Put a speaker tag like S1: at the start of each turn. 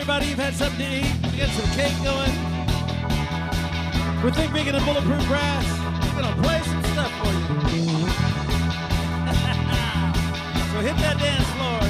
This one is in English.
S1: everybody, you've had something to eat. We got some cake going. We're Think Big and Bulletproof Brass. We're gonna play some stuff for you. So hit that dance floor.